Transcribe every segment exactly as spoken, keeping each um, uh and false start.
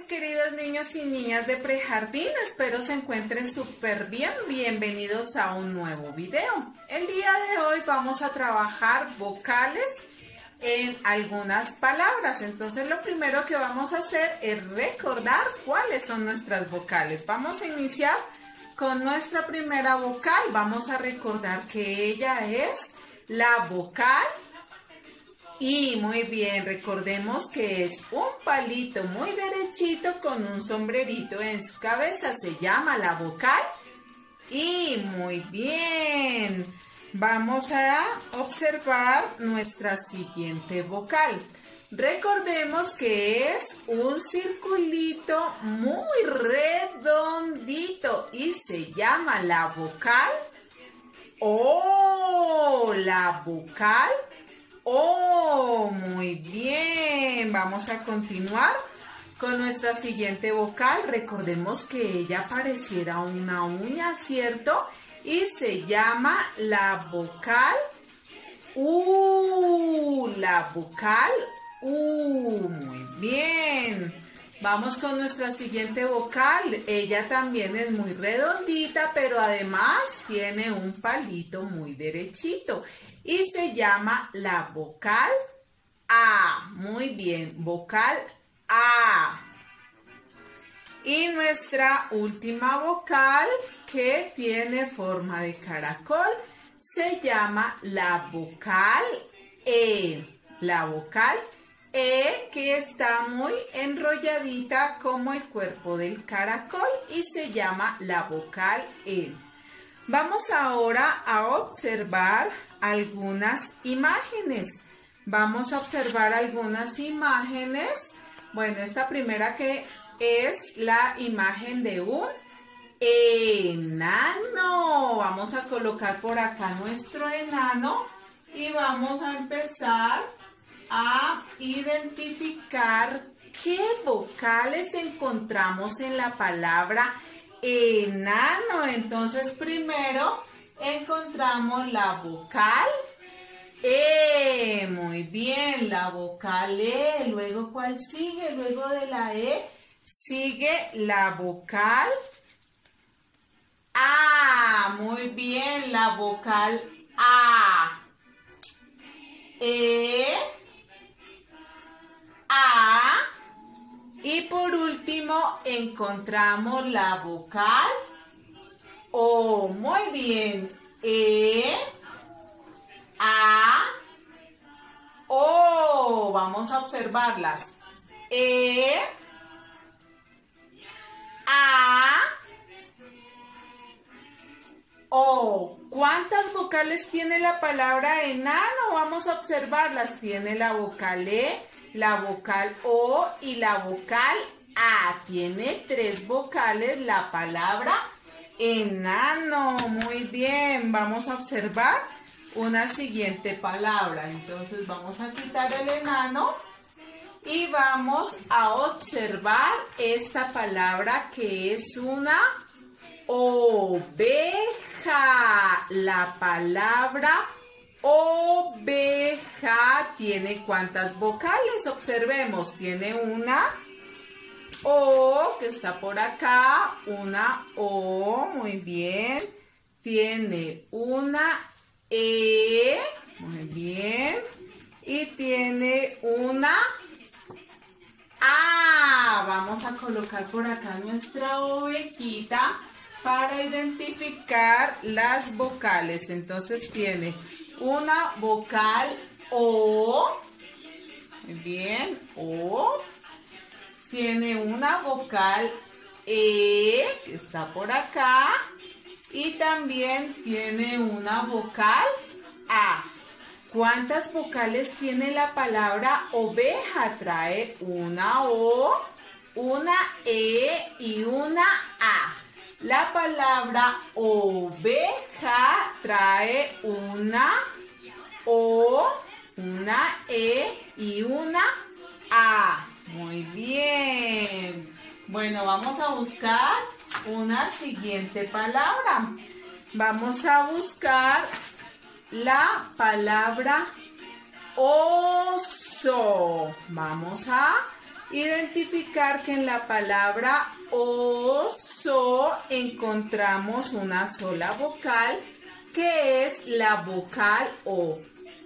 queridos niños y niñas de prejardín, espero se encuentren súper bien. Bienvenidos a un nuevo video. El día de hoy vamos a trabajar vocales en algunas palabras. Entonces lo primero que vamos a hacer es recordar cuáles son nuestras vocales. Vamos a iniciar con nuestra primera vocal. Vamos a recordar que ella es la vocal I. Muy bien, recordemos que es un palito muy derechito con un sombrerito en su cabeza. Se llama la vocal I. Muy bien. Vamos a observar nuestra siguiente vocal. Recordemos que es un circulito muy redondito y se llama la vocal O. La vocal Oh, muy bien. Vamos a continuar con nuestra siguiente vocal. Recordemos que ella pareciera una uña, ¿cierto? Y se llama la vocal U. La vocal U. Muy bien. Vamos con nuestra siguiente vocal. Ella también es muy redondita, pero además tiene un palito muy derechito. Y se llama la vocal A. Muy bien, vocal A. Y nuestra última vocal, que tiene forma de caracol, se llama la vocal E. La vocal E, que está muy enrolladita como el cuerpo del caracol y se llama la vocal E. Vamos ahora a observar algunas imágenes. Vamos a observar algunas imágenes. Bueno, esta primera que es la imagen de un enano. Vamos a colocar por acá nuestro enano y vamos a empezar a identificar qué vocales encontramos en la palabra enano. Entonces, primero encontramos la vocal E. Muy bien, la vocal E. Luego, ¿cuál sigue? Luego de la E sigue la vocal A. Muy bien, la vocal A. E. A. Y por último encontramos la vocal O. Muy bien. E. A. O. Vamos a observarlas. E. A. O. ¿Cuántas vocales tiene la palabra enano? Vamos a observarlas. Tiene la vocal E, la vocal O y la vocal A. Tiene tres vocales la palabra enano. Muy bien. Vamos a observar una siguiente palabra. Entonces vamos a quitar el enano y vamos a observar esta palabra que es una oveja. La palabra oveja tiene ¿cuántas vocales? Observemos, tiene una O que está por acá, una O, muy bien. Tiene una E, muy bien. Y tiene una A. Vamos a colocar por acá nuestra ovejita para identificar las vocales. Entonces tiene una vocal O, muy bien, O. Tiene una vocal E, que está por acá, y también tiene una vocal A. ¿Cuántas vocales tiene la palabra oveja? Trae una O, una E y una A. La palabra oveja trae una O, una E y una A. Muy bien. Bueno, vamos a buscar una siguiente palabra. Vamos a buscar la palabra oso. Vamos a identificar que en la palabra oso encontramos una sola vocal, que es la vocal O.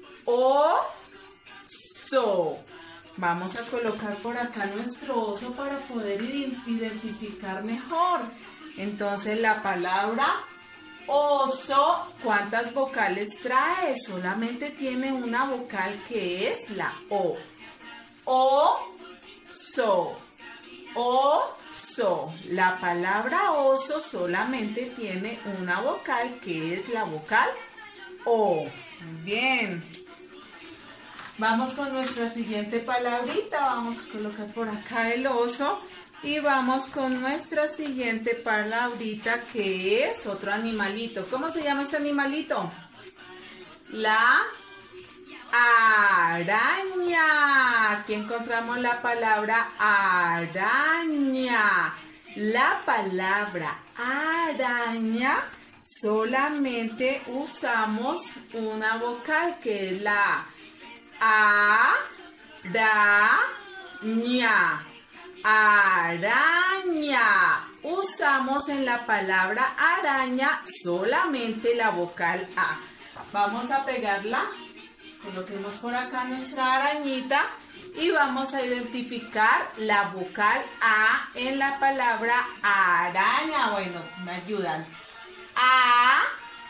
Oso. Vamos a colocar por acá nuestro oso para poder identificar mejor. Entonces la palabra oso, ¿cuántas vocales trae? Solamente tiene una vocal, que es la O. Oso. Oso. La palabra oso solamente tiene una vocal, que es la vocal O. Muy bien. Vamos con nuestra siguiente palabrita. Vamos a colocar por acá el oso. Y vamos con nuestra siguiente palabrita, que es otro animalito. ¿Cómo se llama este animalito? La araña. Aquí encontramos la palabra araña. La palabra araña solamente usamos una vocal, que es la A. Araña. Araña. Usamos en la palabra araña solamente la vocal A. Vamos a pegarla. Coloquemos por acá nuestra arañita y vamos a identificar la vocal A en la palabra araña. Bueno, me ayudan. A.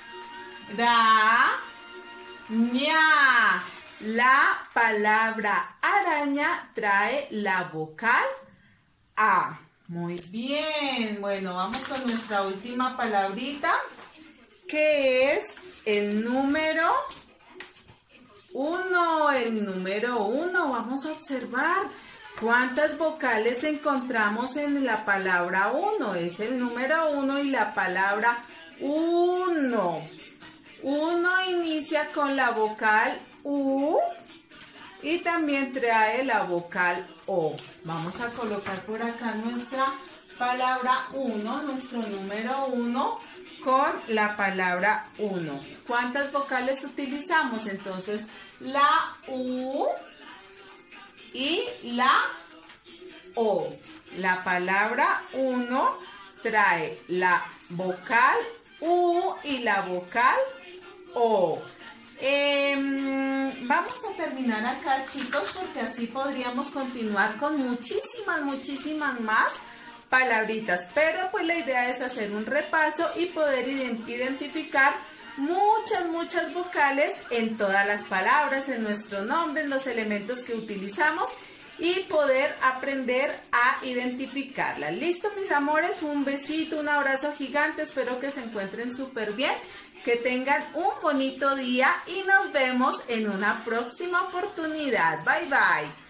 Ra. La palabra araña trae la vocal A. Muy bien. Bueno, vamos con nuestra última palabrita, que es el número uno. El número uno. Vamos a observar cuántas vocales encontramos en la palabra uno. Es el número uno y la palabra uno. Uno inicia con la vocal U y también trae la vocal O. Vamos a colocar por acá nuestra palabra uno, nuestro número uno, con la palabra uno. ¿Cuántas vocales utilizamos? Entonces, la U y la O. La palabra uno trae la vocal U y la vocal O. Eh, vamos a terminar acá, chicos, porque así podríamos continuar con muchísimas, muchísimas más palabritas. Pero pues la idea es hacer un repaso y poder identificar muchas, muchas vocales en todas las palabras, en nuestro nombre, en los elementos que utilizamos y poder aprender a identificarlas. ¿Listo, mis amores? Un besito, un abrazo gigante. Espero que se encuentren súper bien. Que tengan un bonito día y nos vemos en una próxima oportunidad. Bye, bye.